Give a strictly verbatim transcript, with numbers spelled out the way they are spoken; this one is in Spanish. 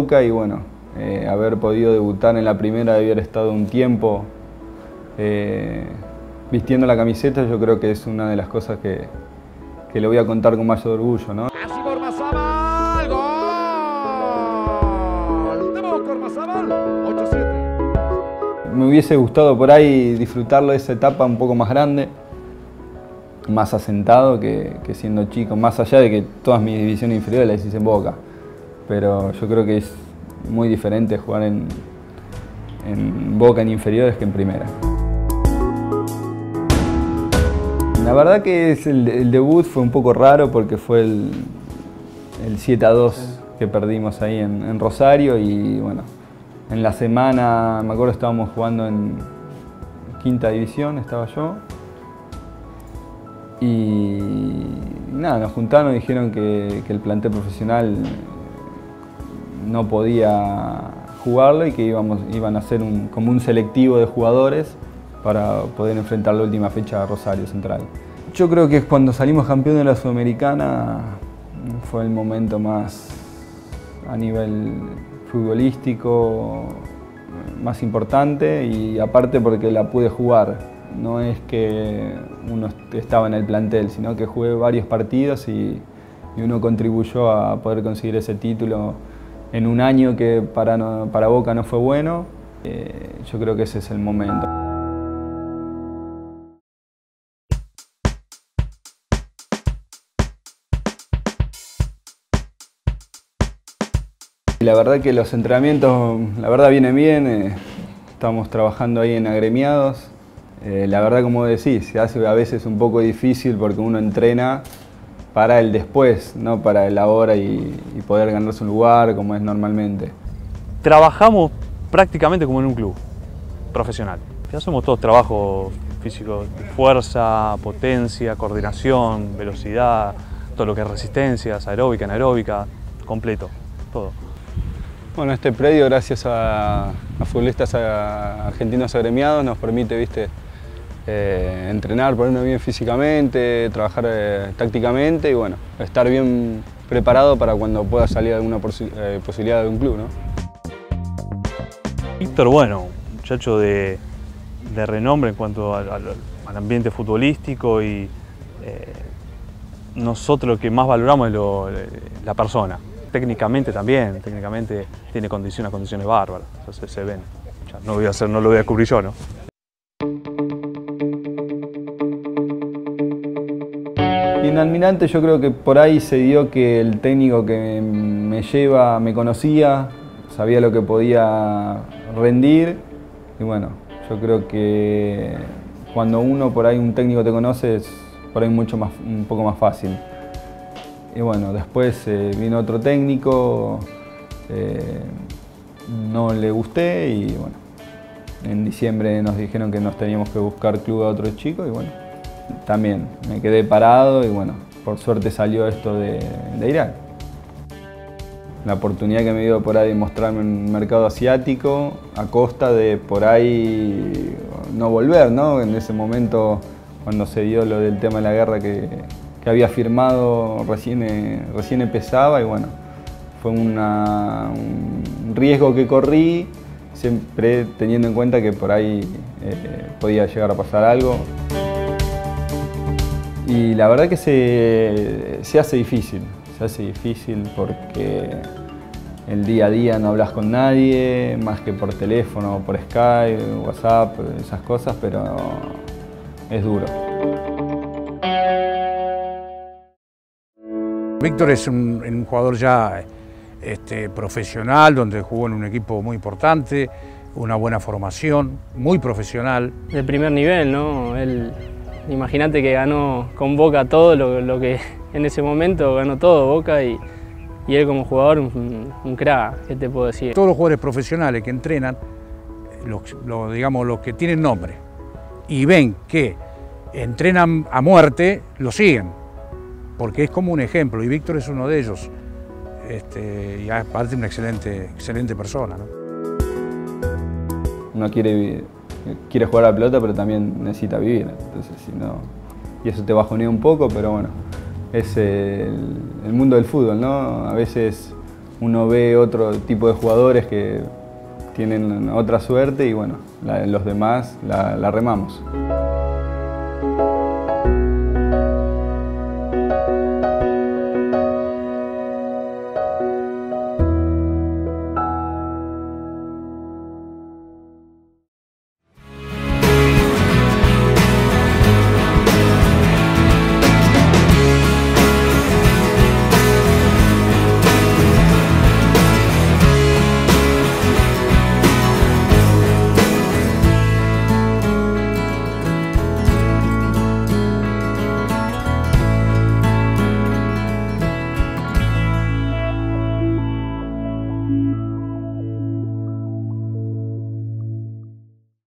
Boca y bueno, eh, haber podido debutar en la primera y haber estado un tiempo eh, vistiendo la camiseta, yo creo que es una de las cosas que, que le voy a contar con mayor orgullo, ¿no? Así Ormazábal, gol de Boca Ormazábal, ocho siete. Me hubiese gustado por ahí disfrutarlo de esa etapa un poco más grande, más asentado que, que siendo chico, más allá de que todas mis divisiones inferiores las hice en Boca. Pero yo creo que es muy diferente jugar en, en Boca en inferiores que en primera. La verdad que es el, el debut fue un poco raro porque fue el, el siete a dos que perdimos ahí en, en Rosario y bueno, en la semana, me acuerdo estábamos jugando en quinta división, estaba yo. Y nada, nos juntaron y dijeron que, que el plantel profesional no podía jugarlo y que íbamos, iban a hacer un, como un selectivo de jugadores para poder enfrentar la última fecha a Rosario Central. Yo creo que cuando salimos campeón de la Sudamericana fue el momento más a nivel futbolístico más importante y aparte porque la pude jugar. No es que uno estaba en el plantel, sino que jugué varios partidos y, y uno contribuyó a poder conseguir ese título en un año que para, no, para Boca no fue bueno. Eh, yo creo que ese es el momento. La verdad que los entrenamientos, la verdad vienen bien, eh, estamos trabajando ahí en agremiados. Eh, la verdad, como decís, se hace a veces un poco difícil porque uno entrena para el después, no para el ahora y, y poder ganarse un lugar como es normalmente. Trabajamos prácticamente como en un club profesional. Hacemos todos trabajos físicos de fuerza, potencia, coordinación, velocidad, todo lo que es resistencias, aeróbica, anaeróbica, completo, todo. Bueno, este predio, gracias a, a futbolistas a, argentinos agremiados, nos permite, viste, eh, entrenar, ponernos bien físicamente, trabajar eh, tácticamente y bueno, estar bien preparado para cuando pueda salir alguna posi eh, posibilidad de un club, ¿no? Víctor, bueno, muchacho de, de renombre en cuanto al, al, al ambiente futbolístico y eh, nosotros lo que más valoramos es lo, la persona. Técnicamente también, técnicamente tiene condiciones, condiciones bárbaras, entonces se ven. Ya no, voy a hacer, no lo voy a cubrir yo, ¿no? Y en Almirante yo creo que por ahí se dio que el técnico que me lleva me conocía, sabía lo que podía rendir y bueno, yo creo que cuando uno por ahí un técnico te conoce es por ahí mucho más, un poco más fácil. Y bueno, después eh, vino otro técnico, eh, no le gusté y bueno, en diciembre nos dijeron que nos teníamos que buscar club a otro chico y bueno, también me quedé parado y bueno, por suerte salió esto de, de Irak. La oportunidad que me dio por ahí de mostrarme en un mercado asiático a costa de por ahí no volver, ¿no? En ese momento cuando se dio lo del tema de la guerra que, que había firmado recién, eh, recién empezaba y bueno, fue una, un riesgo que corrí, siempre teniendo en cuenta que por ahí eh, podía llegar a pasar algo. Y la verdad que se, se hace difícil, se hace difícil porque el día a día no hablas con nadie, más que por teléfono, por Skype, WhatsApp, esas cosas, pero es duro. Víctor es un, un jugador ya este, profesional, donde jugó en un equipo muy importante, una buena formación, muy profesional. De primer nivel, ¿no? Él, imagínate que ganó con Boca todo lo, lo que en ese momento ganó todo Boca y, y él como jugador un, un crack, ¿qué te puedo decir? Todos los jugadores profesionales que entrenan, los, los, digamos, los que tienen nombre y ven que entrenan a muerte, lo siguen. Porque es como un ejemplo, y Víctor es uno de ellos. Este, y aparte una excelente, excelente persona, ¿no? Uno quiere, quiere jugar a la pelota, pero también necesita vivir. Entonces, si no, y eso te bajonea un poco, pero bueno, es el, el mundo del fútbol, ¿no? A veces uno ve otro tipo de jugadores que tienen otra suerte y bueno, la, los demás la, la remamos.